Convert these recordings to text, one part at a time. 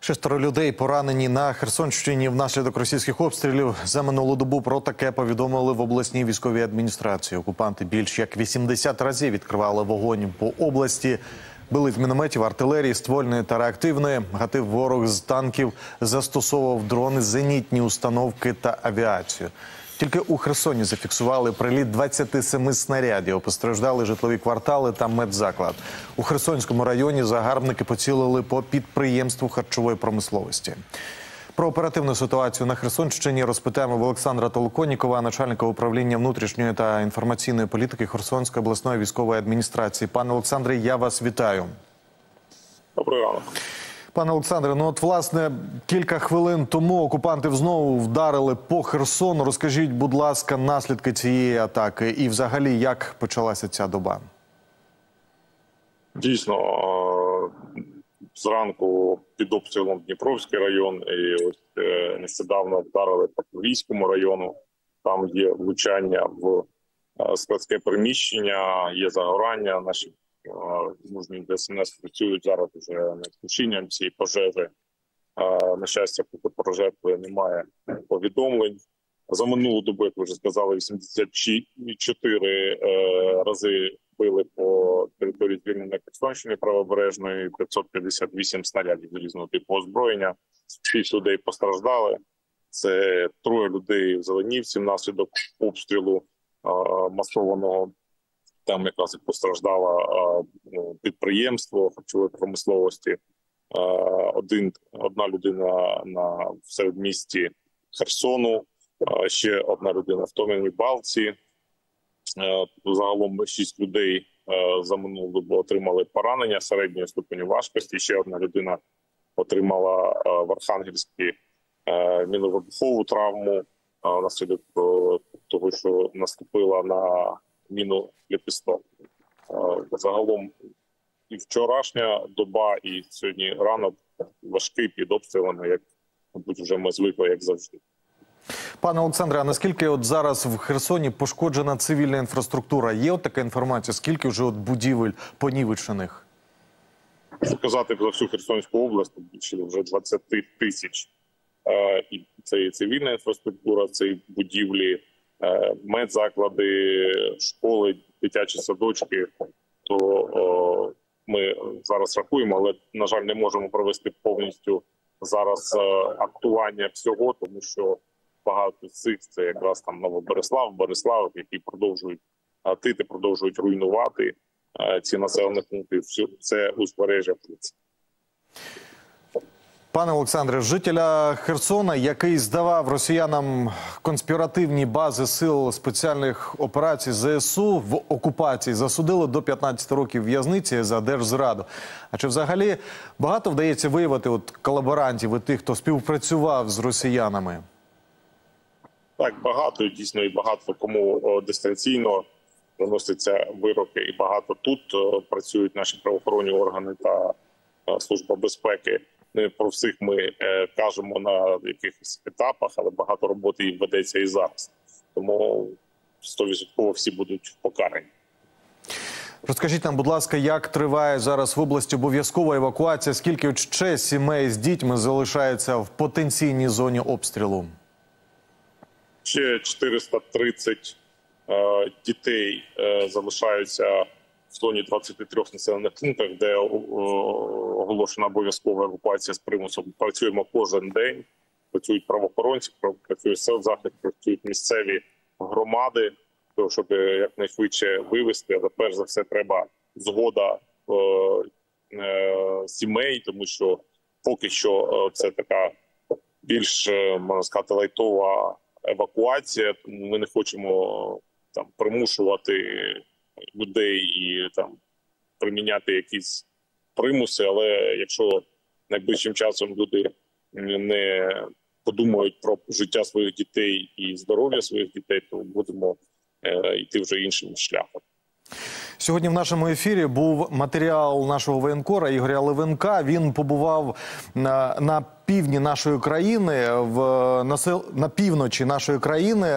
6 людей поранені на Херсонщині внаслідок російських обстрілів. За минулу добу про таке повідомили в обласній військовій адміністрації. Окупанти більш як 80 разів відкривали вогонь по області. Били з мінометів, артилерії, ствольної та реактивної. Гатив ворог з танків, застосовував дрони, зенітні установки та авіацію. Тільки у Херсоні зафіксували приліт 27 снарядів. Постраждали житлові квартали та медзаклад. У Херсонському районі загарбники поцілили по підприємству харчової промисловості. Про оперативну ситуацію на Херсонщині розпитаємо в Олександра Толоконнікова, начальника управління внутрішньої та інформаційної політики Херсонської обласної військової адміністрації. Пане Олександре, я вас вітаю. Добрий ранок. Пане Олександре, власне, кілька хвилин тому окупанти знову вдарили по Херсону. Розкажіть, будь ласка, наслідки цієї атаки і взагалі, як почалася ця доба? Дійсно, зранку під обстрілом Дніпровський район і ось нещодавно вдарили по Київському району. Там є влучання в складське приміщення, є загорання. Наші мужні ДСНС працюють зараз вже над тушінням цієї пожежі. На щастя, поки про жертви немає повідомлень. За минулу добу, як ви вже сказали, 84 рази били по території звільненої Херсонщини правобережної, 558 снарядів різного типу озброєння. 6 людей постраждали. Це 3 людей в Зеленівці внаслідок обстрілу масованого. Там якраз і постраждало підприємство харчової промисловості. Одна людина в середмісті Херсону, ще одна людина в Том'яній Балці. Загалом 6 людей за минулу добу отримали поранення середньої ступені важкості. Ще одна людина отримала в Архангельській міновибухову травму внаслідок того, що наступила на міну ліпісток. Загалом і вчорашня доба, і сьогодні ранок важкий під обстрілами, як, мабуть, вже ми звикли, як завжди. Пане Олександре, а наскільки зараз в Херсоні пошкоджена цивільна інфраструктура? Є така інформація? Скільки вже будівель понівечених? Сказати за всю Херсонську область, більше вже 20 тисяч. І це і цивільна інфраструктура, це і будівлі, медзаклади, школи, дитячі садочки. То ми зараз рахуємо, але, на жаль, не можемо провести повністю зараз актування всього, тому що багато з цих це якраз там Новобереслав, Береслав, які продовжують гатити, продовжують руйнувати ці населені пункти. Це узбережжя. Пане Олександре, жителя Херсона, який здавав росіянам конспіративні бази сил спеціальних операцій ЗСУ в окупації, засудили до 15 років в'язниці за держзраду. А чи взагалі багато вдається виявити колаборантів і тих, хто співпрацював з росіянами? Так, багато, дійсно, і багато кому дистанційно виносяться вироки, і багато тут працюють наші правоохоронні органи та Служба безпеки. Не про всіх ми кажемо на якихось етапах, але багато роботи і ведеться і зараз. Тому 100% всі будуть покарані. Розкажіть нам, будь ласка, як триває зараз в області обов'язкова евакуація? Скільки ще сімей з дітьми залишається в потенційній зоні обстрілу? Ще 430 дітей залишаються в зоні 23 населених пунктах, де оголошена обов'язкова евакуація з примусом. Працюємо кожен день, працюють правоохоронці, працює соцзахист, працюють місцеві громади, щоб якнайшвидше вивезти. Але перш за все треба згода сімей, тому що поки що це така більш, можна сказати, лайтова евакуація. Тому ми не хочемо примушувати людей і приміняти якісь примуси, але якщо найближчим часом люди не подумають про життя своїх дітей і здоров'я своїх дітей, то будемо йти вже іншим шляхом. Сьогодні в нашому ефірі був матеріал нашого воєнкора Ігоря Левенка. Він побував на півдні нашої країни, на півночі нашої країни,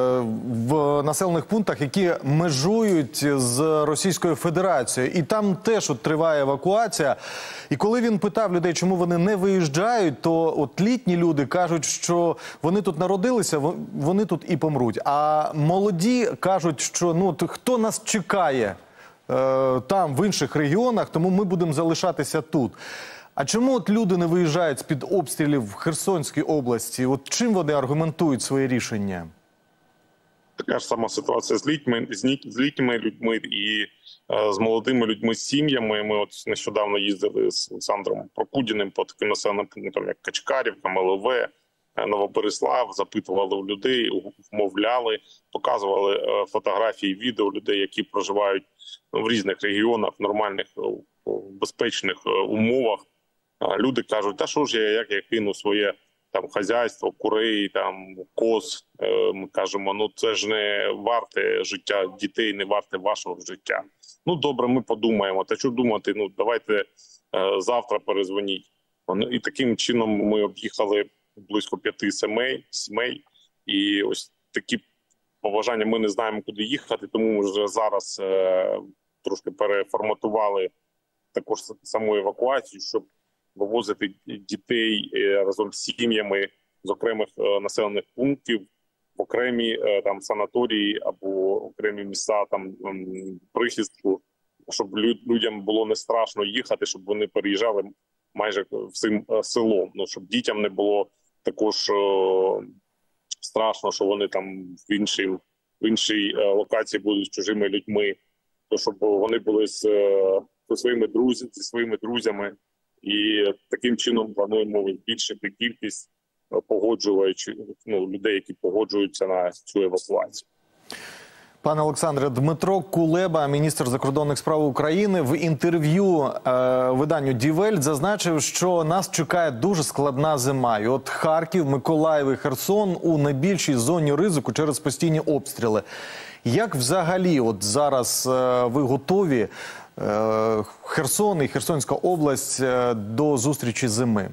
в населених пунктах, які межують з Російською Федерацією. І там теж триває евакуація. І коли він питав людей, чому вони не виїжджають, то от літні люди кажуть, що вони тут народилися, вони тут і помруть. А молоді кажуть, що хто нас чекає там, в інших регіонах, тому ми будемо залишатися тут. А чому от люди не виїжджають з-під обстрілів в Херсонській області? От чим вони аргументують своє рішення? Така ж сама ситуація з літніми людьми і з молодими людьми, з сім'ями. Ми от нещодавно їздили з Олександром Прокудіним по таким населеним пунктам, як Качкарівка, МЛВ, Новоберислав, запитували у людей, вмовляли, показували фотографії, відео людей, які проживають в різних регіонах, в нормальних, безпечних умовах. Люди кажуть, та що ж як я кину своє там хазяйство, курей, там коз. Ми кажемо, це ж не варте життя дітей, не варте вашого життя. Добре, ми подумаємо. Та що думати? Давайте завтра перезвоніть. І таким чином ми об'їхали близько 5 сімей. І ось такі побажання, ми не знаємо, куди їхати, тому ми вже зараз трошки переформатували також саму евакуацію, щоб вивозити дітей разом з сім'ями з окремих населених пунктів в окремі там санаторії або окремі місця там прихистку, щоб людям було не страшно їхати, щоб вони переїжджали майже всім селом. Щоб дітям не було також страшно, що вони там в іншій локації будуть з чужими людьми, то щоб вони були зі своїми друзями. І таким чином плануємо збільшити кількість людей, які погоджуються на цю евакуацію. Пане Олександре, Дмитро Кулеба, міністр закордонних справ України, в інтерв'ю виданню «Die Welt» зазначив, що нас чекає дуже складна зима. І от Харків, Миколаїв і Херсон у найбільшій зоні ризику через постійні обстріли. Як взагалі от зараз ви готові, Херсон і Херсонська область, до зустрічі зими?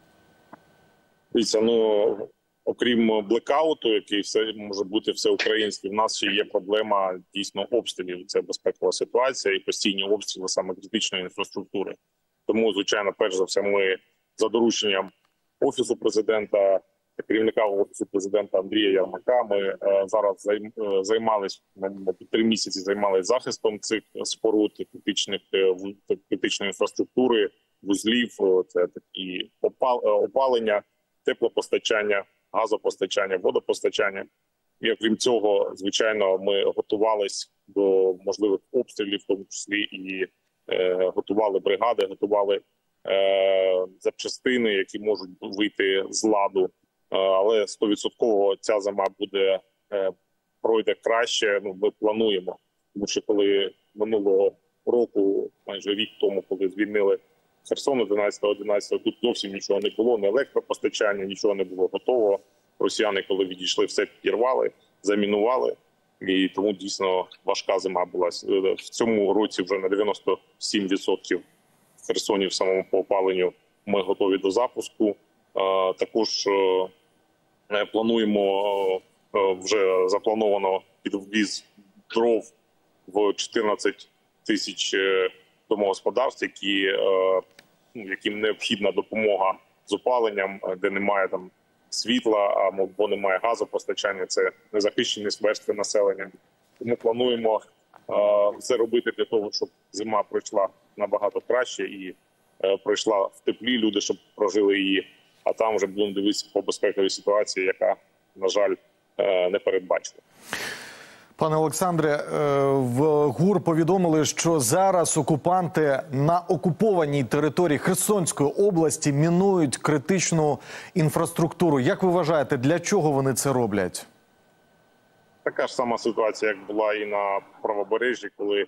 Дивіться, окрім блекауту, який може бути всеукраїнський, в нас ще є проблема дійсно обстрілів. Це безпекова ситуація і постійні обстріли саме критичної інфраструктури. Тому, звичайно, перш за все, ми за дорученням Офісу президента, керівника Офісу президента Андрія Єрмака, ми зараз займалися, 3 місяці займалися захистом цих споруд, критичної інфраструктури, вузлів, це такі опалення, теплопостачання, газопостачання, водопостачання. І окрім цього, звичайно, ми готувалися до можливих обстрілів, в тому числі і готували бригади, готували запчастини, які можуть вийти з ладу. Але 100% ця зима пройде краще, ми плануємо. Тому що коли минулого року, майже рік тому, коли звільнили Херсон 11.11, тут зовсім нічого не було, не електропостачання, нічого не було готово. Росіяни, коли відійшли, все підірвали, замінували. І тому дійсно важка зима була. В цьому році вже на 97% в Херсоні в самому по опаленню ми готові до запуску. Також плануємо, вже заплановано підвіз дров в 14 тисяч домогосподарств, яким необхідна допомога з опаленням, де немає там світла або немає газопостачання, це незахищені верстви населення. Тому плануємо все робити для того, щоб зима пройшла набагато краще і пройшла в теплі, люди, щоб прожили її, а там вже будемо дивитися по безпековій ситуації, яка, на жаль, не передбачена. Пане Олександре, в ГУР повідомили, що зараз окупанти на окупованій території Херсонської області мінують критичну інфраструктуру. Як ви вважаєте, для чого вони це роблять? Така ж сама ситуація, як була і на правобережжі, коли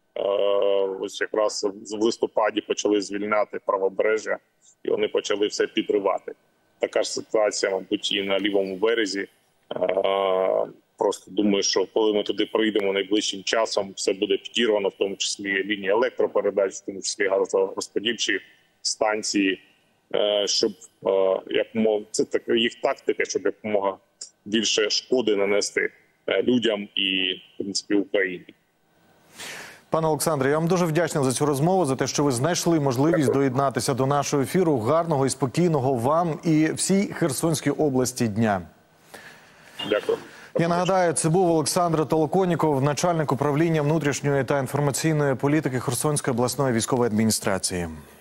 ось якраз в листопаді почали звільняти правобережжя, і вони почали все підривати. Така ж ситуація, мабуть, і на лівому березі. Просто думаю, що коли ми туди прийдемо найближчим часом, все буде підірвано, в тому числі лінії електропередач, в тому числі газорозподільчі станції. щоб це така їх тактика, щоб якомога більше шкоди нанести людям і, в принципі, Україні. Пане Олександре, я вам дуже вдячний за цю розмову, за те, що ви знайшли можливість доєднатися до нашого ефіру. Гарного і спокійного вам і всій Херсонській області дня. Дякую. Я нагадаю, це був Олександр Толоконніков, начальник управління внутрішньої та інформаційної політики Херсонської обласної військової адміністрації.